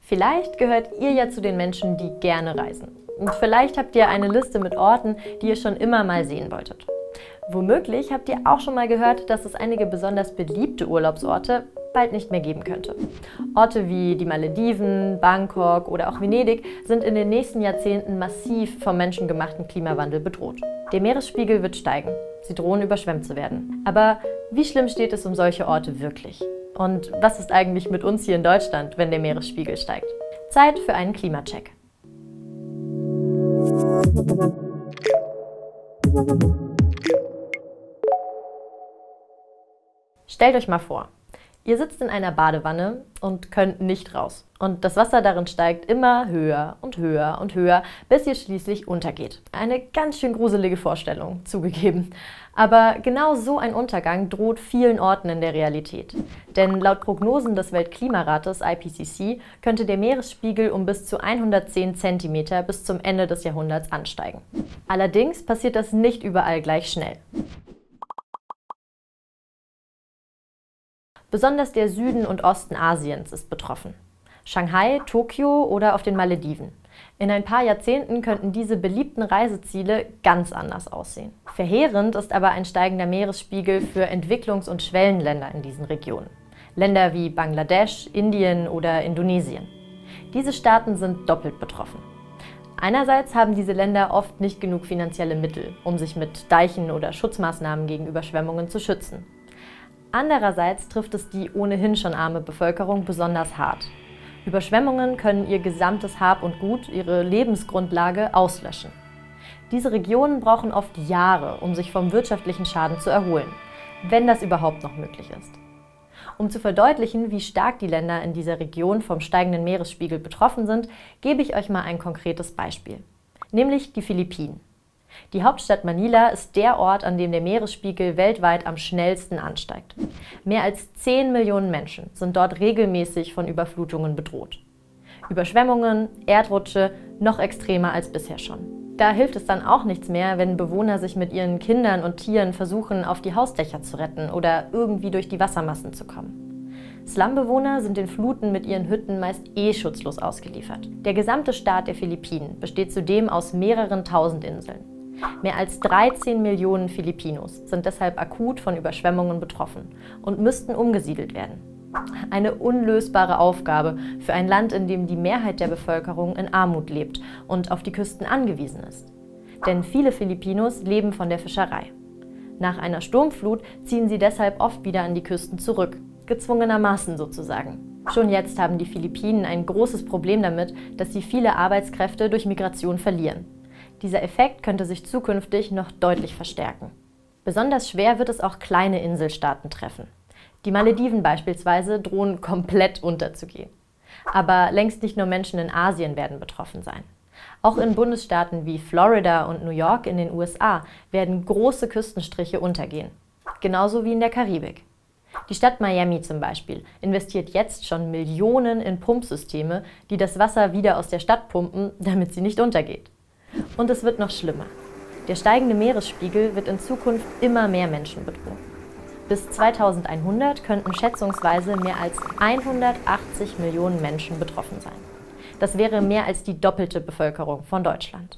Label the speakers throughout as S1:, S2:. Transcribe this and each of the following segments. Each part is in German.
S1: Vielleicht gehört ihr ja zu den Menschen, die gerne reisen. Und vielleicht habt ihr eine Liste mit Orten, die ihr schon immer mal sehen wolltet. Womöglich habt ihr auch schon mal gehört, dass es einige besonders beliebte Urlaubsorte bald nicht mehr geben könnte. Orte wie die Malediven, Bangkok oder auch Venedig sind in den nächsten Jahrzehnten massiv vom menschengemachten Klimawandel bedroht. Der Meeresspiegel wird steigen. Sie drohen überschwemmt zu werden. Aber wie schlimm steht es um solche Orte wirklich? Und was ist eigentlich mit uns hier in Deutschland, wenn der Meeresspiegel steigt? Zeit für einen Klimacheck. Stellt euch mal vor, ihr sitzt in einer Badewanne und könnt nicht raus. Und das Wasser darin steigt immer höher und höher und höher, bis ihr schließlich untergeht. Eine ganz schön gruselige Vorstellung, zugegeben. Aber genau so ein Untergang droht vielen Orten in der Realität. Denn laut Prognosen des Weltklimarates IPCC könnte der Meeresspiegel um bis zu 110 cm bis zum Ende des Jahrhunderts ansteigen. Allerdings passiert das nicht überall gleich schnell. Besonders der Süden und Osten Asiens ist betroffen. Shanghai, Tokio oder auf den Malediven. In ein paar Jahrzehnten könnten diese beliebten Reiseziele ganz anders aussehen. Verheerend ist aber ein steigender Meeresspiegel für Entwicklungs- und Schwellenländer in diesen Regionen. Länder wie Bangladesch, Indien oder Indonesien. Diese Staaten sind doppelt betroffen. Einerseits haben diese Länder oft nicht genug finanzielle Mittel, um sich mit Deichen oder Schutzmaßnahmen gegen Überschwemmungen zu schützen. Andererseits trifft es die ohnehin schon arme Bevölkerung besonders hart. Überschwemmungen können ihr gesamtes Hab und Gut, ihre Lebensgrundlage auslöschen. Diese Regionen brauchen oft Jahre, um sich vom wirtschaftlichen Schaden zu erholen, wenn das überhaupt noch möglich ist. Um zu verdeutlichen, wie stark die Länder in dieser Region vom steigenden Meeresspiegel betroffen sind, gebe ich euch mal ein konkretes Beispiel, nämlich die Philippinen. Die Hauptstadt Manila ist der Ort, an dem der Meeresspiegel weltweit am schnellsten ansteigt. Mehr als 10 Millionen Menschen sind dort regelmäßig von Überflutungen bedroht. Überschwemmungen, Erdrutsche, noch extremer als bisher schon. Da hilft es dann auch nichts mehr, wenn Bewohner sich mit ihren Kindern und Tieren versuchen, auf die Hausdächer zu retten oder irgendwie durch die Wassermassen zu kommen. Slumbewohner sind den Fluten mit ihren Hütten meist schutzlos ausgeliefert. Der gesamte Staat der Philippinen besteht zudem aus mehreren tausend Inseln. Mehr als 13 Millionen Filipinos sind deshalb akut von Überschwemmungen betroffen und müssten umgesiedelt werden. Eine unlösbare Aufgabe für ein Land, in dem die Mehrheit der Bevölkerung in Armut lebt und auf die Küsten angewiesen ist. Denn viele Filipinos leben von der Fischerei. Nach einer Sturmflut ziehen sie deshalb oft wieder an die Küsten zurück, gezwungenermaßen sozusagen. Schon jetzt haben die Philippinen ein großes Problem damit, dass sie viele Arbeitskräfte durch Migration verlieren. Dieser Effekt könnte sich zukünftig noch deutlich verstärken. Besonders schwer wird es auch kleine Inselstaaten treffen. Die Malediven beispielsweise drohen komplett unterzugehen. Aber längst nicht nur Menschen in Asien werden betroffen sein. Auch in Bundesstaaten wie Florida und New York in den USA werden große Küstenstriche untergehen. Genauso wie in der Karibik. Die Stadt Miami zum Beispiel investiert jetzt schon Millionen in Pumpsysteme, die das Wasser wieder aus der Stadt pumpen, damit sie nicht untergeht. Und es wird noch schlimmer. Der steigende Meeresspiegel wird in Zukunft immer mehr Menschen bedrohen. Bis 2100 könnten schätzungsweise mehr als 180 Millionen Menschen betroffen sein. Das wäre mehr als die doppelte Bevölkerung von Deutschland.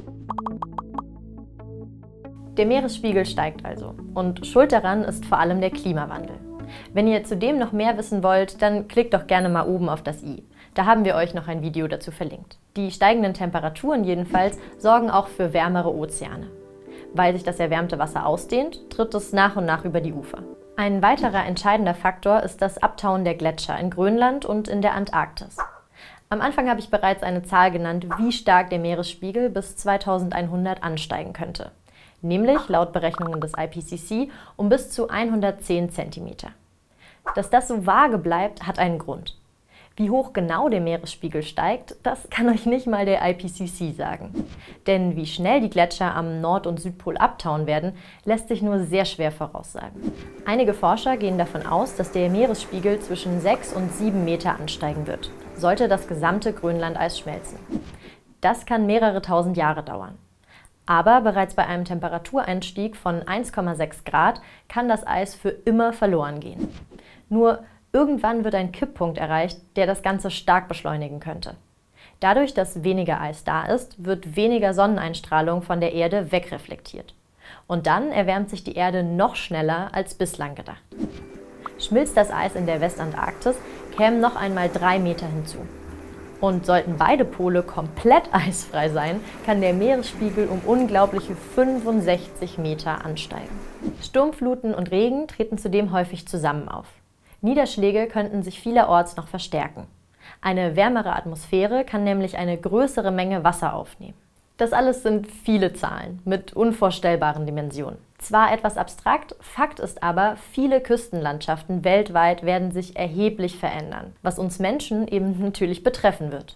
S1: Der Meeresspiegel steigt also und schuld daran ist vor allem der Klimawandel. Wenn ihr zudem noch mehr wissen wollt, dann klickt doch gerne mal oben auf das i. Da haben wir euch noch ein Video dazu verlinkt. Die steigenden Temperaturen jedenfalls sorgen auch für wärmere Ozeane. Weil sich das erwärmte Wasser ausdehnt, tritt es nach und nach über die Ufer. Ein weiterer entscheidender Faktor ist das Abtauen der Gletscher in Grönland und in der Antarktis. Am Anfang habe ich bereits eine Zahl genannt, wie stark der Meeresspiegel bis 2100 ansteigen könnte. Nämlich laut Berechnungen des IPCC um bis zu 110 cm. Dass das so vage bleibt, hat einen Grund. Wie hoch genau der Meeresspiegel steigt, das kann euch nicht mal der IPCC sagen. Denn wie schnell die Gletscher am Nord- und Südpol abtauen werden, lässt sich nur sehr schwer voraussagen. Einige Forscher gehen davon aus, dass der Meeresspiegel zwischen 6 und 7 Meter ansteigen wird, sollte das gesamte Grönlandeis schmelzen. Das kann mehrere tausend Jahre dauern. Aber bereits bei einem Temperatureinstieg von 1,6 Grad kann das Eis für immer verloren gehen. Nur Irgendwann wird ein Kipppunkt erreicht, der das Ganze stark beschleunigen könnte. Dadurch, dass weniger Eis da ist, wird weniger Sonneneinstrahlung von der Erde wegreflektiert. Und dann erwärmt sich die Erde noch schneller als bislang gedacht. Schmilzt das Eis in der Westantarktis, kämen noch einmal 3 Meter hinzu. Und sollten beide Pole komplett eisfrei sein, kann der Meeresspiegel um unglaubliche 65 Meter ansteigen. Sturmfluten und Regen treten zudem häufig zusammen auf. Niederschläge könnten sich vielerorts noch verstärken. Eine wärmere Atmosphäre kann nämlich eine größere Menge Wasser aufnehmen. Das alles sind viele Zahlen mit unvorstellbaren Dimensionen. Zwar etwas abstrakt, Fakt ist aber, viele Küstenlandschaften weltweit werden sich erheblich verändern, was uns Menschen eben natürlich betreffen wird.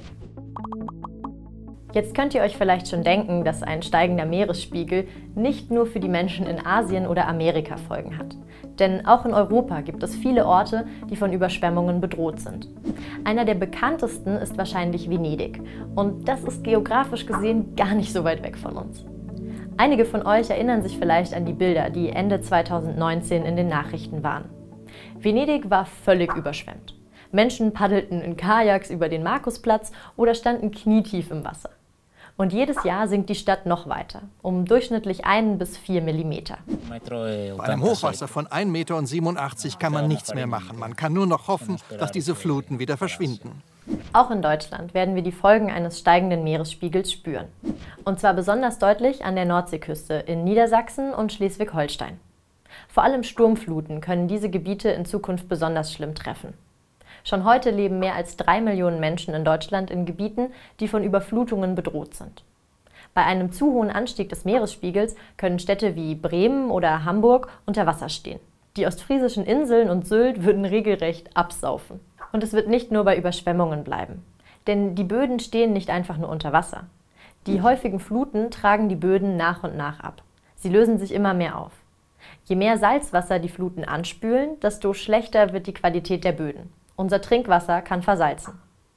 S1: Jetzt könnt ihr euch vielleicht schon denken, dass ein steigender Meeresspiegel nicht nur für die Menschen in Asien oder Amerika Folgen hat. Denn auch in Europa gibt es viele Orte, die von Überschwemmungen bedroht sind. Einer der bekanntesten ist wahrscheinlich Venedig. Und das ist geografisch gesehen gar nicht so weit weg von uns. Einige von euch erinnern sich vielleicht an die Bilder, die Ende 2019 in den Nachrichten waren. Venedig war völlig überschwemmt. Menschen paddelten in Kajaks über den Markusplatz oder standen knietief im Wasser. Und jedes Jahr sinkt die Stadt noch weiter, um durchschnittlich 1 bis 4 Millimeter.
S2: Bei einem Hochwasser von 1,87 Meter kann man nichts mehr machen. Man kann nur noch hoffen, dass diese Fluten wieder verschwinden.
S1: Auch in Deutschland werden wir die Folgen eines steigenden Meeresspiegels spüren. Und zwar besonders deutlich an der Nordseeküste in Niedersachsen und Schleswig-Holstein. Vor allem Sturmfluten können diese Gebiete in Zukunft besonders schlimm treffen. Schon heute leben mehr als 3 Millionen Menschen in Deutschland in Gebieten, die von Überflutungen bedroht sind. Bei einem zu hohen Anstieg des Meeresspiegels können Städte wie Bremen oder Hamburg unter Wasser stehen. Die ostfriesischen Inseln und Sylt würden regelrecht absaufen. Und es wird nicht nur bei Überschwemmungen bleiben. Denn die Böden stehen nicht einfach nur unter Wasser. Die häufigen Fluten tragen die Böden nach und nach ab. Sie lösen sich immer mehr auf. Je mehr Salzwasser die Fluten anspülen, desto schlechter wird die Qualität der Böden. Unser Trinkwasser kann versalzen.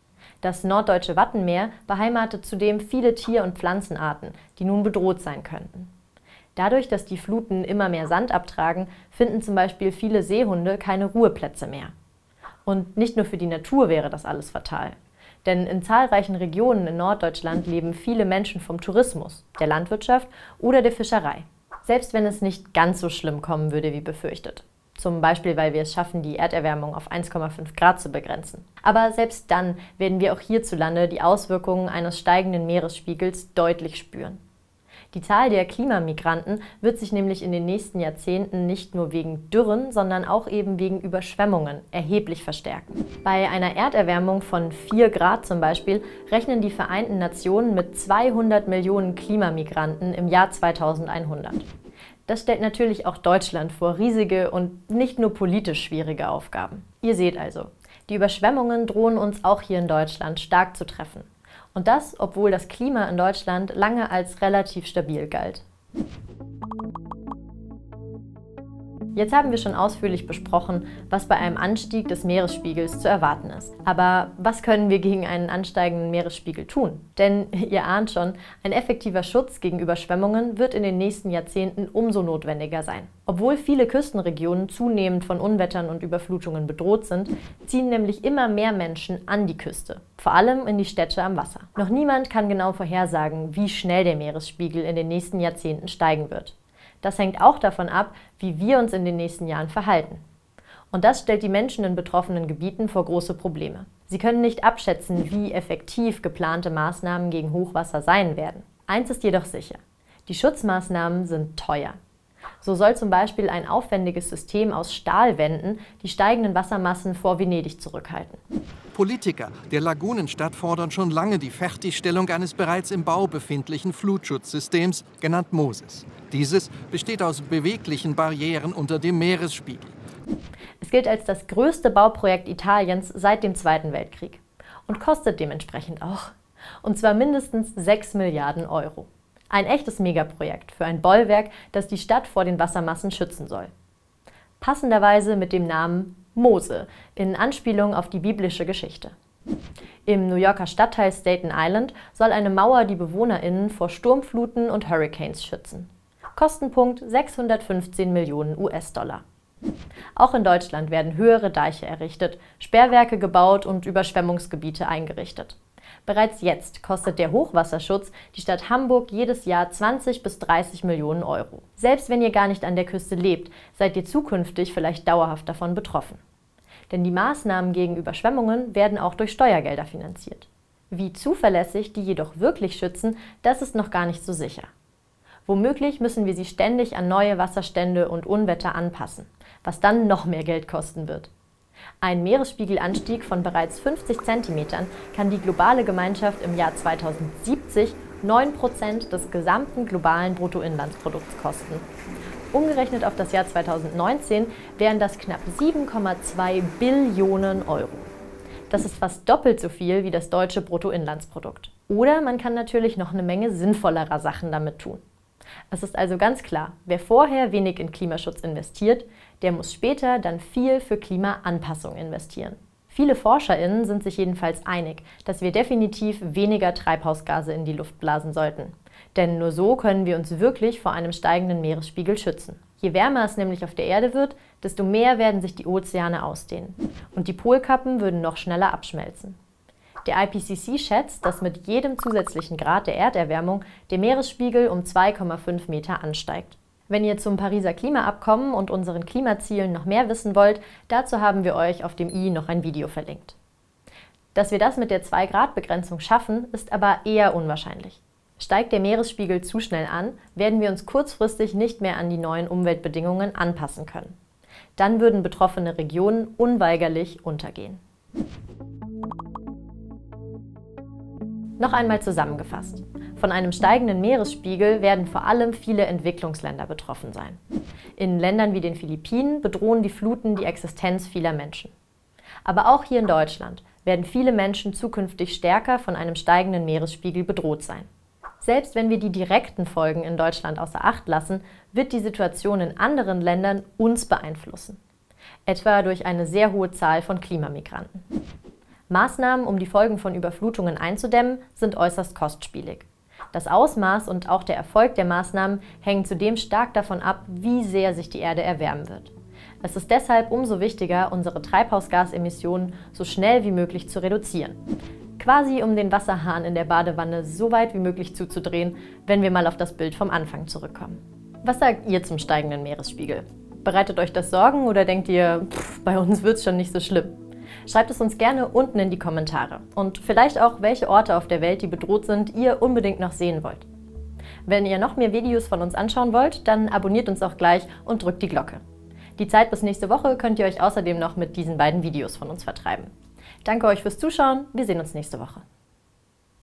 S1: Das norddeutsche Wattenmeer beheimatet zudem viele Tier- und Pflanzenarten, die nun bedroht sein könnten. Dadurch, dass die Fluten immer mehr Sand abtragen, finden zum Beispiel viele Seehunde keine Ruheplätze mehr. Und nicht nur für die Natur wäre das alles fatal. Denn in zahlreichen Regionen in Norddeutschland leben viele Menschen vom Tourismus, der Landwirtschaft oder der Fischerei. Selbst wenn es nicht ganz so schlimm kommen würde wie befürchtet. Zum Beispiel, weil wir es schaffen, die Erderwärmung auf 1,5 Grad zu begrenzen. Aber selbst dann werden wir auch hierzulande die Auswirkungen eines steigenden Meeresspiegels deutlich spüren. Die Zahl der Klimamigranten wird sich nämlich in den nächsten Jahrzehnten nicht nur wegen Dürren, sondern auch eben wegen Überschwemmungen erheblich verstärken. Bei einer Erderwärmung von 4 Grad zum Beispiel rechnen die Vereinten Nationen mit 200 Millionen Klimamigranten im Jahr 2100. Das stellt natürlich auch Deutschland vor riesige und nicht nur politisch schwierige Aufgaben. Ihr seht also, die Überschwemmungen drohen uns auch hier in Deutschland stark zu treffen. Und das, obwohl das Klima in Deutschland lange als relativ stabil galt. Jetzt haben wir schon ausführlich besprochen, was bei einem Anstieg des Meeresspiegels zu erwarten ist. Aber was können wir gegen einen ansteigenden Meeresspiegel tun? Denn, ihr ahnt schon, ein effektiver Schutz gegen Überschwemmungen wird in den nächsten Jahrzehnten umso notwendiger sein. Obwohl viele Küstenregionen zunehmend von Unwettern und Überflutungen bedroht sind, ziehen nämlich immer mehr Menschen an die Küste, vor allem in die Städte am Wasser. Noch niemand kann genau vorhersagen, wie schnell der Meeresspiegel in den nächsten Jahrzehnten steigen wird. Das hängt auch davon ab, wie wir uns in den nächsten Jahren verhalten. Und das stellt die Menschen in betroffenen Gebieten vor große Probleme. Sie können nicht abschätzen, wie effektiv geplante Maßnahmen gegen Hochwasser sein werden. Eins ist jedoch sicher: Die Schutzmaßnahmen sind teuer. So soll zum Beispiel ein aufwendiges System aus Stahlwänden die steigenden Wassermassen vor Venedig zurückhalten.
S2: Politiker der Lagunenstadt fordern schon lange die Fertigstellung eines bereits im Bau befindlichen Flutschutzsystems, genannt MOSES. Dieses besteht aus beweglichen Barrieren unter dem Meeresspiegel.
S1: Es gilt als das größte Bauprojekt Italiens seit dem Zweiten Weltkrieg und kostet dementsprechend auch. Und zwar mindestens 6 Milliarden Euro. Ein echtes Megaprojekt für ein Bollwerk, das die Stadt vor den Wassermassen schützen soll. Passenderweise mit dem Namen Mose, in Anspielung auf die biblische Geschichte. Im New Yorker Stadtteil Staten Island soll eine Mauer die BewohnerInnen vor Sturmfluten und Hurricanes schützen. Kostenpunkt 615 Millionen US-Dollar. Auch in Deutschland werden höhere Deiche errichtet, Sperrwerke gebaut und Überschwemmungsgebiete eingerichtet. Bereits jetzt kostet der Hochwasserschutz die Stadt Hamburg jedes Jahr 20 bis 30 Millionen Euro. Selbst wenn ihr gar nicht an der Küste lebt, seid ihr zukünftig vielleicht dauerhaft davon betroffen. Denn die Maßnahmen gegen Überschwemmungen werden auch durch Steuergelder finanziert. Wie zuverlässig die jedoch wirklich schützen, das ist noch gar nicht so sicher. Womöglich müssen wir sie ständig an neue Wasserstände und Unwetter anpassen, was dann noch mehr Geld kosten wird. Ein Meeresspiegelanstieg von bereits 50 cm kann die globale Gemeinschaft im Jahr 2070 9% des gesamten globalen Bruttoinlandsprodukts kosten. Umgerechnet auf das Jahr 2019 wären das knapp 7,2 Billionen Euro. Das ist fast doppelt so viel wie das deutsche Bruttoinlandsprodukt. Oder man kann natürlich noch eine Menge sinnvollerer Sachen damit tun. Es ist also ganz klar, wer vorher wenig in Klimaschutz investiert, der muss später dann viel für Klimaanpassung investieren. Viele ForscherInnen sind sich jedenfalls einig, dass wir definitiv weniger Treibhausgase in die Luft blasen sollten. Denn nur so können wir uns wirklich vor einem steigenden Meeresspiegel schützen. Je wärmer es nämlich auf der Erde wird, desto mehr werden sich die Ozeane ausdehnen. Und die Polkappen würden noch schneller abschmelzen. Der IPCC schätzt, dass mit jedem zusätzlichen Grad der Erderwärmung der Meeresspiegel um 2,5 Meter ansteigt. Wenn ihr zum Pariser Klimaabkommen und unseren Klimazielen noch mehr wissen wollt, dazu haben wir euch auf dem i noch ein Video verlinkt. Dass wir das mit der 2-Grad-Begrenzung schaffen, ist aber eher unwahrscheinlich. Steigt der Meeresspiegel zu schnell an, werden wir uns kurzfristig nicht mehr an die neuen Umweltbedingungen anpassen können. Dann würden betroffene Regionen unweigerlich untergehen. Noch einmal zusammengefasst. Von einem steigenden Meeresspiegel werden vor allem viele Entwicklungsländer betroffen sein. In Ländern wie den Philippinen bedrohen die Fluten die Existenz vieler Menschen. Aber auch hier in Deutschland werden viele Menschen zukünftig stärker von einem steigenden Meeresspiegel bedroht sein. Selbst wenn wir die direkten Folgen in Deutschland außer Acht lassen, wird die Situation in anderen Ländern uns beeinflussen. Etwa durch eine sehr hohe Zahl von Klimamigranten. Maßnahmen, um die Folgen von Überflutungen einzudämmen, sind äußerst kostspielig. Das Ausmaß und auch der Erfolg der Maßnahmen hängen zudem stark davon ab, wie sehr sich die Erde erwärmen wird. Es ist deshalb umso wichtiger, unsere Treibhausgasemissionen so schnell wie möglich zu reduzieren. Quasi um den Wasserhahn in der Badewanne so weit wie möglich zuzudrehen, wenn wir mal auf das Bild vom Anfang zurückkommen. Was sagt ihr zum steigenden Meeresspiegel? Bereitet euch das Sorgen oder denkt ihr, bei uns wird's schon nicht so schlimm? Schreibt es uns gerne unten in die Kommentare und vielleicht auch, welche Orte auf der Welt, die bedroht sind, ihr unbedingt noch sehen wollt. Wenn ihr noch mehr Videos von uns anschauen wollt, dann abonniert uns auch gleich und drückt die Glocke. Die Zeit bis nächste Woche könnt ihr euch außerdem noch mit diesen beiden Videos von uns vertreiben. Danke euch fürs Zuschauen, wir sehen uns nächste Woche.